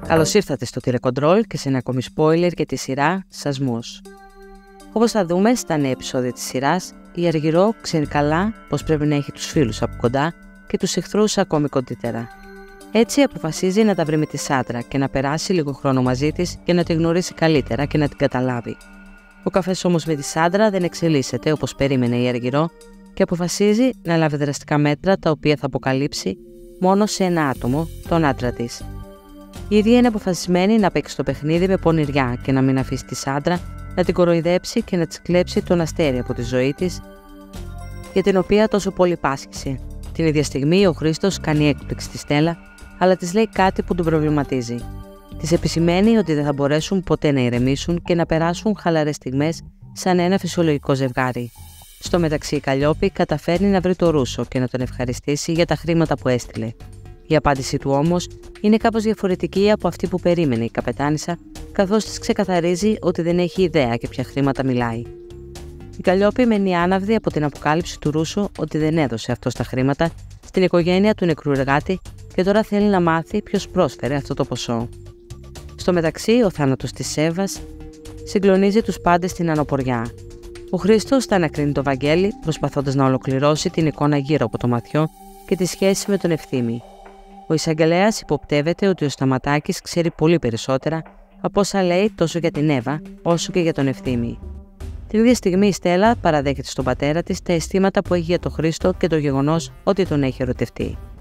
Καλώς ήρθατε στο τηλεκοντρόλ και σε ένα ακόμη spoiler για τη σειρά Σασμός. Όπως θα δούμε στα νέα επεισόδια της σειράς, η Αργυρό ξέρει καλά πως πρέπει να έχει τους φίλους από κοντά και τους εχθρούς ακόμη κοντύτερα. Έτσι αποφασίζει να τα βρει με τη Σάντρα και να περάσει λίγο χρόνο μαζί της για να τη γνωρίσει καλύτερα και να την καταλάβει. Ο καφές όμως με τη Σάντρα δεν εξελίσσεται όπως περίμενε η Αργυρό και αποφασίζει να λάβει δραστικά μέτρα τα οποία θα αποκαλύψει μόνο σε ένα άτομο, τον άντρα της. Η ίδια είναι αποφασισμένη να παίξει το παιχνίδι με πονηριά και να μην αφήσει τη Σάντρα να την κοροϊδέψει και να της κλέψει τον αστέρι από τη ζωή της, για την οποία τόσο πολύ πάσχησε. Την ίδια στιγμή ο Χρήστος κάνει έκπληξη στη Στέλλα, αλλά της λέει κάτι που τον προβληματίζει. Της επισημαίνει ότι δεν θα μπορέσουν ποτέ να ηρεμήσουν και να περάσουν χαλαρές στιγμές σαν ένα φυσιολογικό ζευγάρι. Στο μεταξύ η Καλλιόπη καταφέρνει να βρει το Ρούσο και να τον ευχαριστήσει για τα χρήματα που έστειλε. Η απάντηση του όμως είναι κάπως διαφορετική από αυτή που περίμενε η καπετάνισσα, καθώς της ξεκαθαρίζει ότι δεν έχει ιδέα για ποια χρήματα μιλάει. Η Καλλιόπη μένει άναυδη από την αποκάλυψη του Ρούσο ότι δεν έδωσε αυτό τα χρήματα στην οικογένεια του νεκρού εργάτη και τώρα θέλει να μάθει ποιος πρόσφερε αυτό το ποσό. Στο μεταξύ, ο θάνατος της Εύας συγκλονίζει τους πάντες στην ανωποριά. Ο Χρήστος θα ανακρίνει το Βαγγέλη, προσπαθώντας να ολοκληρώσει την εικόνα γύρω από το ματιό και τη σχέση με τον Ευθύμη. Ο εισαγγελέας υποπτεύεται ότι ο Σταματάκης ξέρει πολύ περισσότερα από όσα λέει τόσο για την Εύα όσο και για τον Ευθύμη. Την ίδια στιγμή η Στέλλα παραδέχεται στον πατέρα της τα αισθήματα που έχει για τον Χρήστο και το γεγονός ότι τον έχει ερωτευτεί.